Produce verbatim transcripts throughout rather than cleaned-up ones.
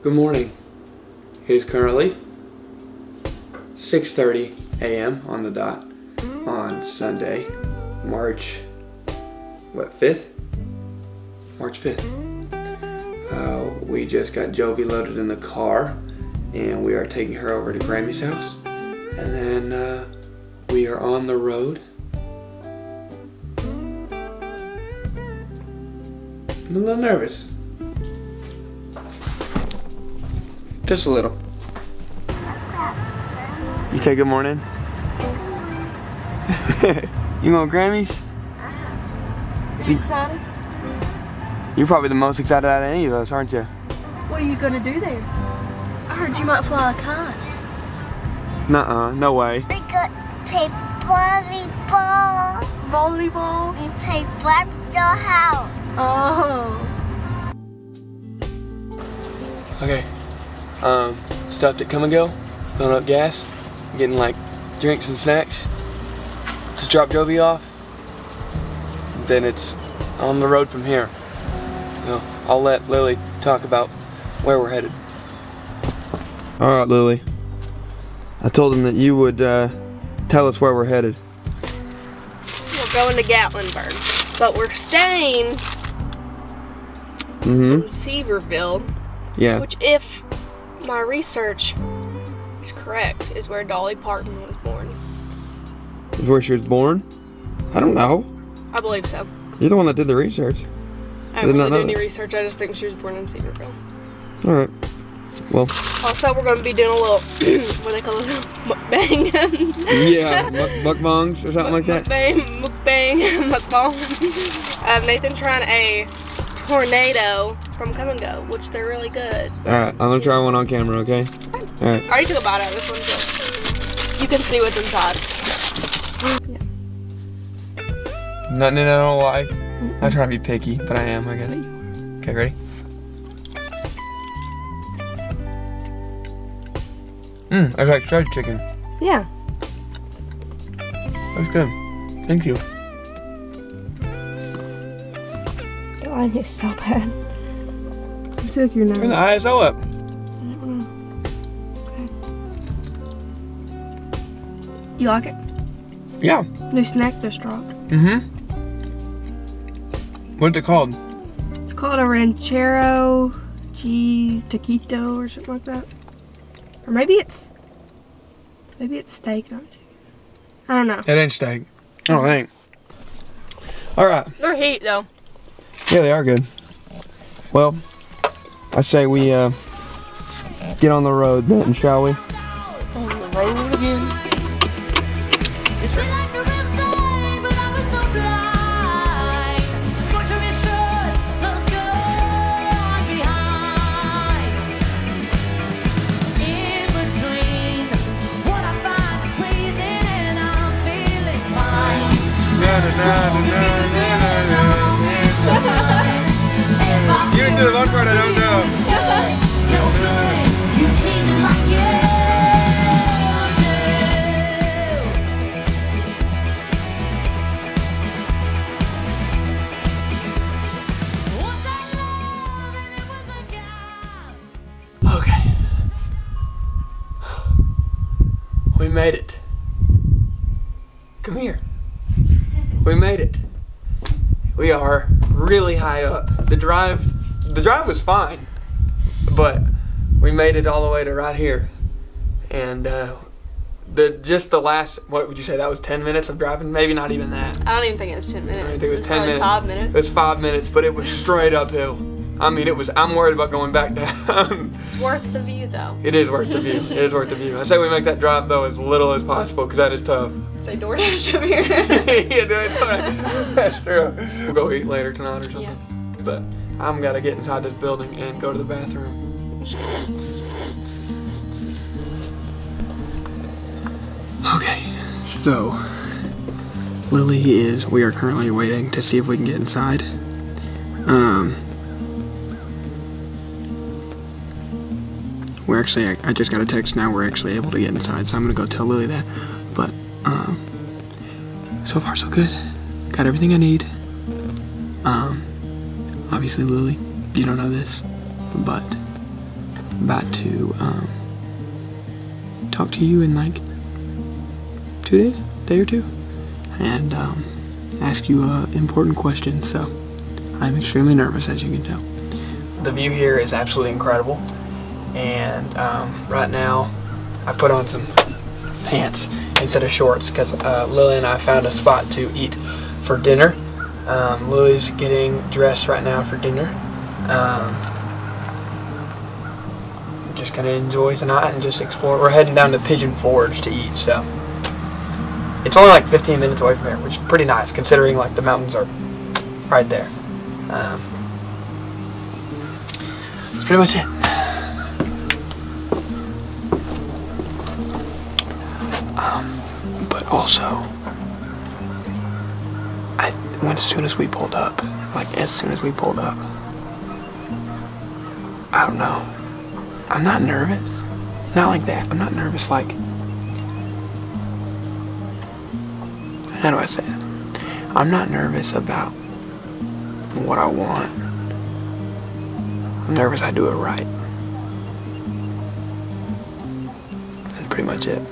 Good morning. It is currently six thirty a m on the dot on Sunday, March, what, fifth? March fifth. Uh, we just got Jovi loaded in the car and we are taking her over to Grammy's house. And then uh, we are on the road. I'm a little nervous. Just a little. You say good morning? You going to Grammy's? You excited? You're probably the most excited out of any of us, aren't you? What are you gonna do there? I heard you might fly a kite. Nuh-uh, no way. We could play volleyball. Volleyball? We play Barbie house. Oh. Okay. Um, stopped at Come and Go, filling up gas, getting like drinks and snacks. Just drop Jovi off. Then it's on the road from here. You know, I'll let Lily talk about where we're headed. All right, Lily. I told him that you would uh, tell us where we're headed. We're going to Gatlinburg, but we're staying Mm-hmm. in Seaverville, Yeah. which, if my research is correct, is where Dolly Parton was born. Is where she was born? I don't know. I believe so. You're the one that did the research. I Did haven't not really know done any that. research. I just think she was born in Seaverville. All right. Well. Also, we're going to be doing a little, what do they call it? Mukbang. Yeah, muk mukbangs or something like that. Mukbang, mukbang, mukbang. Uh, Nathan trying a tornado from Come and Go, which they're really good. All right, I'm gonna try one on camera, okay? All right. I already took a bite out of this one, so you can see what's inside. Yeah. Nothing that I don't like. I'm trying to be picky, but I am, I guess. Okay, ready? Mmm, that's like shredded chicken. Yeah. That's good. Thank you. The line is so bad. It took your nose. Turn the I S O up. You like it? Yeah. New snack just dropped. Mm-hmm. What's it called? It's called a ranchero cheese taquito or something like that. Or maybe it's, maybe it's steak, not chicken. I don't know. It ain't steak. I don't think. All right. They're heat though. Yeah, they are good. Well, I say we uh, get on the road then, shall we? On the road again. It's like the real thing, but I was so blind. Put your insurance, love's gone behind. In between, what I find is pleasing and I'm feeling fine. Na, na, na, na, na, na, na, na. You can do the one part I don't know. You tease it like you do. Okay. We made it. Come here. We made it. We are really high up. The drive, the drive was fine, but we made it all the way to right here. And uh, the just the last, what would you say, that was ten minutes of driving? Maybe not even that. I don't even think it was ten minutes. I think it was ten probably minutes. Five minutes. It was five minutes, but it was straight uphill. I mean, it was, I'm worried about going back down. It's worth the view though. It is worth the view. It is worth the view. I say we make that drive though as little as possible because that is tough. Say DoorDash over here. Yeah, do it. That's true. We'll go eat later tonight or something. Yeah. But I'm gotta get inside this building and go to the bathroom. Okay, so Lily is. We are currently waiting to see if we can get inside. Um. We're actually, I, I just got a text now, we're actually able to get inside, so I'm gonna go tell Lily that. But, um, so far so good. Got everything I need. Um, obviously Lily, you don't know this, but about to um, talk to you in like two days, day or two, and um, ask you an important question. So I'm extremely nervous, as you can tell. The view here is absolutely incredible, and um, right now I put on some pants instead of shorts because uh, Lily and I found a spot to eat for dinner. Um, Lily's getting dressed right now for dinner. Um, just gonna enjoy tonight and just explore. We're heading down to Pigeon Forge to eat, so it's only like fifteen minutes away from here, which is pretty nice considering like the mountains are right there. Um, that's pretty much it. Um, but also, I when as soon as we pulled up, like as soon as we pulled up, I don't know. I'm not nervous. Not like that. I'm not nervous like, how do I say it? I'm not nervous about what I want. I'm nervous I do it right. That's pretty much it.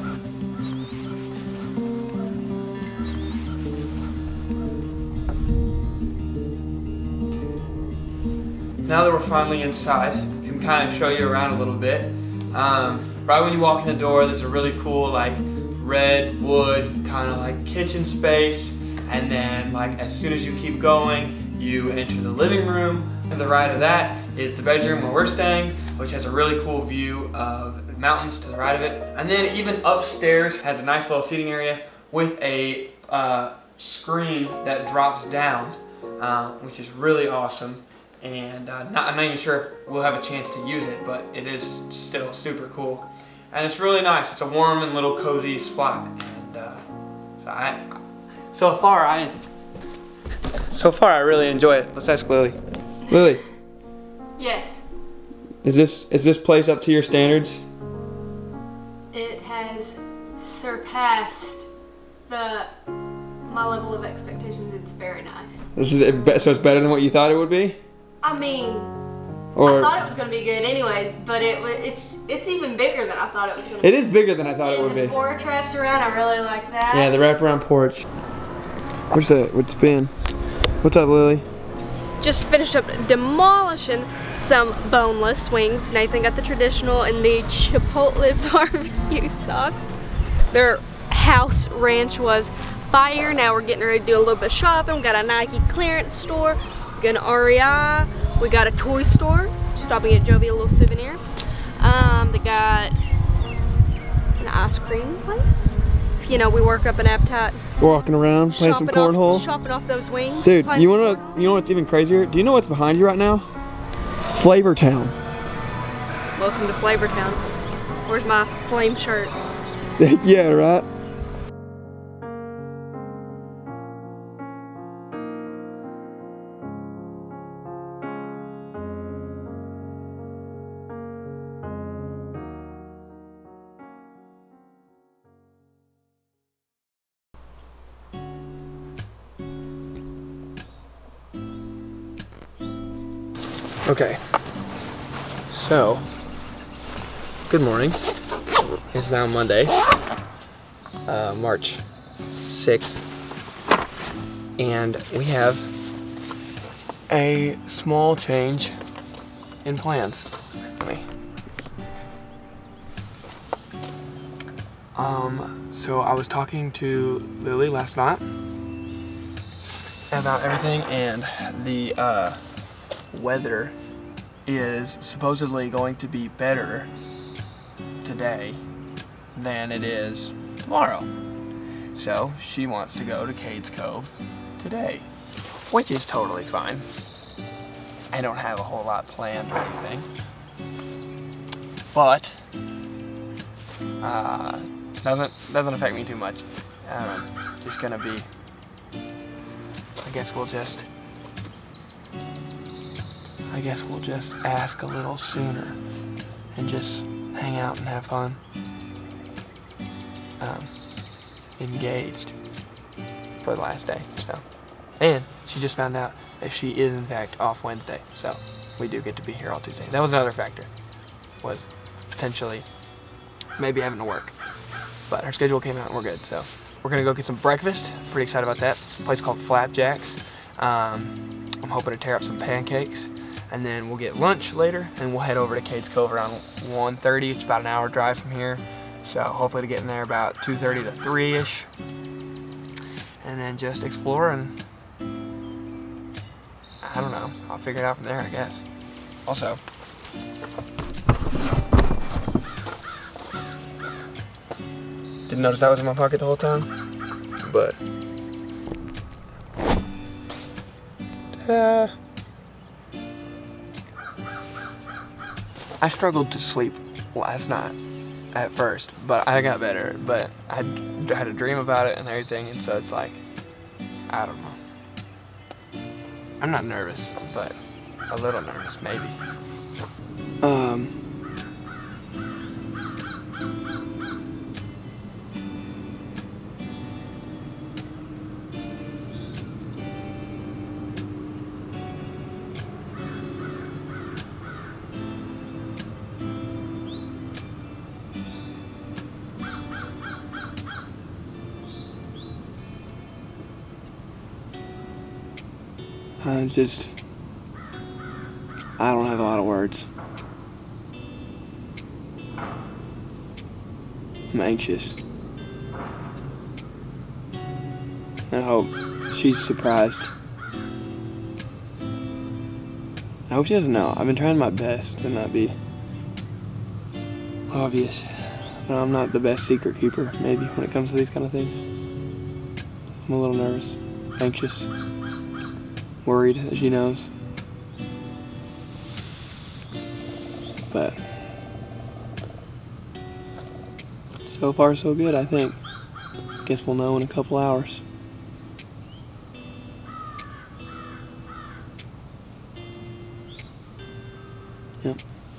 Now that we're finally inside, I can kind of show you around a little bit. Um, right when you walk in the door, there's a really cool like red wood kind of like kitchen space, and then like as soon as you keep going, you enter the living room. To the right of that is the bedroom where we're staying, which has a really cool view of the mountains to the right of it. And then even upstairs has a nice little seating area with a uh, screen that drops down, uh, which is really awesome. And uh, not, I'm not even sure if we'll have a chance to use it, but it is still super cool. And it's really nice. It's a warm and little cozy spot. And uh, so, I, so far, I so far I really enjoy it. Let's ask Lily. Lily. Yes. Is this is this place up to your standards? It has surpassed the my level of expectations. It's very nice. This is it, so it's better than what you thought it would be? I mean, or I thought it was going to be good anyways, but it was it's it's even bigger than I thought it was going to be. It is bigger than I thought and it would the be. The porch wraps around. I really like that. Yeah, the wraparound porch. What's that? What's been? What's up, Lily? Just finished up demolishing some boneless wings. Nathan got the traditional and the Chipotle barbecue sauce. Their house ranch was fire. Now we're getting ready to do a little bit of shopping. We got a Nike clearance store. We got an R E I. We got a toy store. Stopping at Joby, a little souvenir. Um, they got an ice cream place. You know, we work up an appetite. Walking around, playing some cornhole. Off, shopping off those wings. Dude, you wanna know, you know what's even crazier? Do you know what's behind you right now? Flavor Town. Welcome to Flavor Town. Where's my flame shirt? Yeah, right? Okay, so, good morning. It's now Monday, uh, March sixth, and we have a small change in plans. Me. Um, so I was talking to Lily last night about everything, and the uh, weather is supposedly going to be better today than it is tomorrow. So she wants to go to Cades Cove today, which is totally fine. I don't have a whole lot planned or anything, but uh, doesn't doesn't affect me too much. Um, just gonna be. I guess we'll just. I guess we'll just ask a little sooner and just hang out and have fun. Um, engaged for the last day, so. And she just found out that she is in fact off Wednesday, so we do get to be here all Tuesday. That was another factor. was potentially maybe having to work. But her schedule came out and we're good, so. We're gonna go get some breakfast. Pretty excited about that. It's a place called Flapjacks. Um, I'm hoping to tear up some pancakes. And then we'll get lunch later and we'll head over to Cades Cove around one thirty. It's about an hour drive from here. So hopefully to get in there about two thirty to three-ish. And then just explore and I don't know. I'll figure it out from there, I guess. Also, didn't notice that was in my pocket the whole time, but ta-da! I struggled to sleep last night at first, but I got better. But I had a dream about it and everything, and so it's like, I don't know. I'm not nervous, but a little nervous maybe. Um. I just, I don't have a lot of words. I'm anxious. I hope she's surprised. I hope she doesn't know. I've been trying my best to not be obvious, but I'm not the best secret keeper, maybe, when it comes to these kind of things. I'm a little nervous, anxious. Worried that she knows, but so far so good, I think. Guess we'll know in a couple hours. Yep.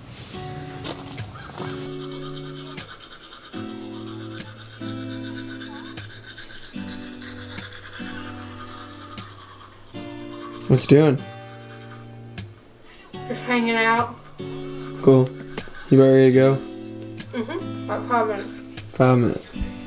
What you doing? Just hanging out. Cool. You about ready to go? Mm-hmm. About five minutes. Five minutes.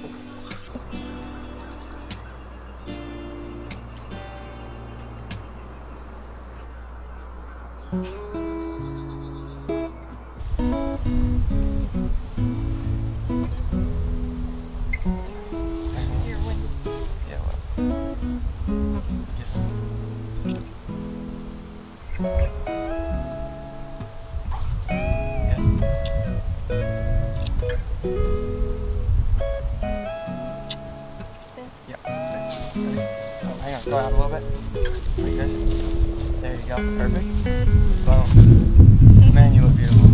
Go out a little bit. Like this. There you go. Perfect. Boom. Man, you look beautiful.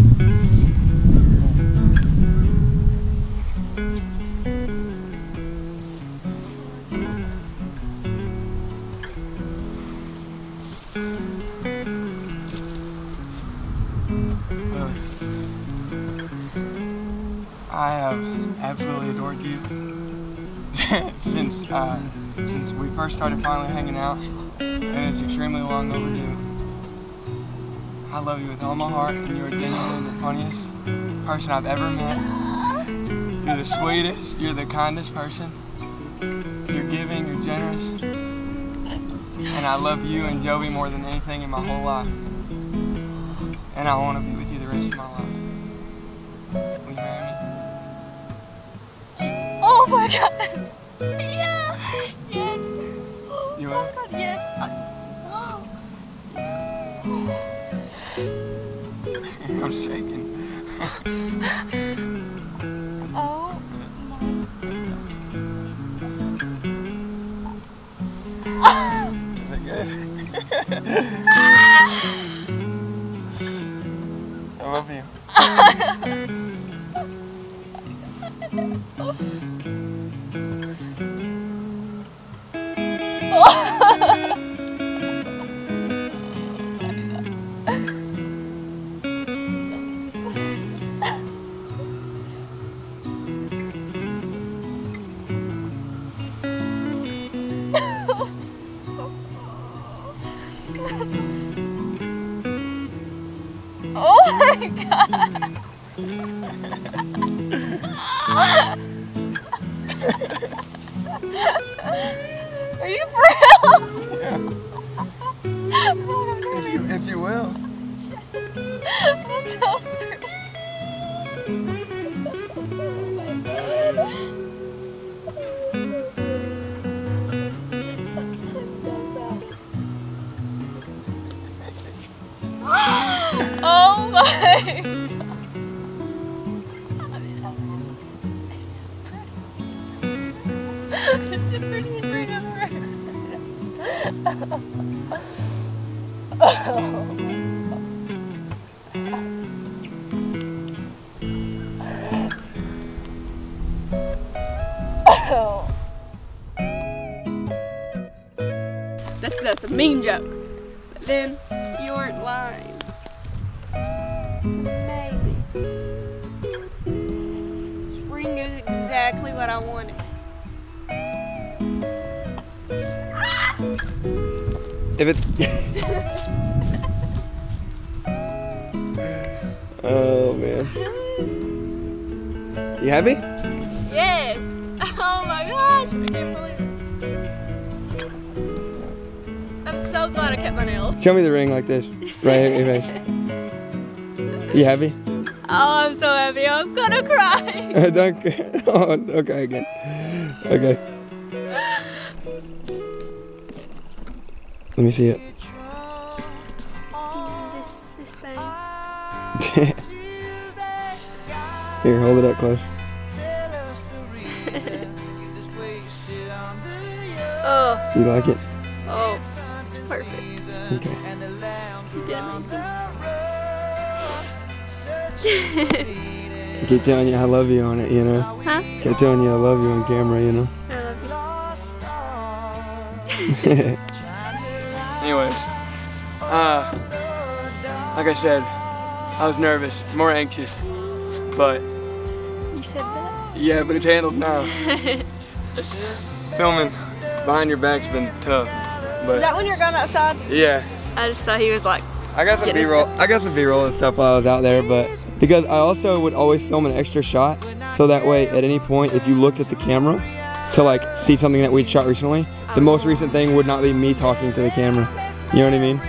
Lily, I have absolutely adored you since uh, since we first started finally hanging out, and it's extremely long overdue. I love you with all my heart, and you're genuinely the funniest person I've ever met. You're the sweetest, you're the kindest person. You're giving, you're generous, and I love you and Jovi more than anything in my whole life. And I want to be with you the rest of my life. Will you marry me? Oh my God! Yeah! Yes! You will? Oh my God, yes! Oh. I'm shaking. Oh Is that good? I love you. Oh my God! Are you for real? If you, if you will. That's so pretty. Oh my god. I'm so happy. It's the prettiest ring I've ever Oh. That's that's a mean joke. But then you weren't lying. It's amazing. This ring is exactly what I wanted. If it's oh man. You happy? Yes! Oh my gosh! I can't believe it. I'm so glad I kept my nails. Show me the ring like this. Right here, your face. You happy? Oh, I'm so happy. I'm gonna cry. Don't oh, okay again. Okay. Let me see it. this, this thing. Here, hold it up close. Oh, You like it? oh, perfect. Okay. You did amazing. I keep telling you I love you on it, you know? Huh? Keep telling you I love you on camera, you know? I love you. Anyways, uh, like I said, I was nervous, more anxious, but You said that? yeah, but it's handled now. Filming behind your back's been tough, Is but that when you're going outside? yeah. I just thought he was like, I got some Getting his B-roll. stuff. I got some B-roll and stuff while I was out there, but because I also would always film an extra shot, so that way at any point, if you looked at the camera to like see something that we'd shot recently, the most recent thing would not be me talking to the camera. You know what I mean?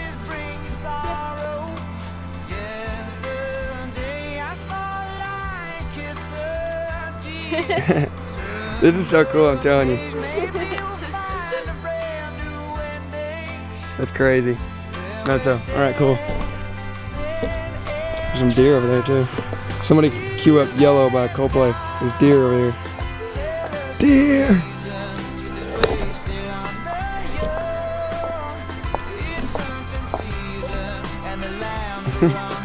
This is so cool, I'm telling you. That's crazy. That's a, all right, cool. There's some deer over there too. Somebody cue up Yellow by Coldplay. There's deer over here. Deer! And the lamb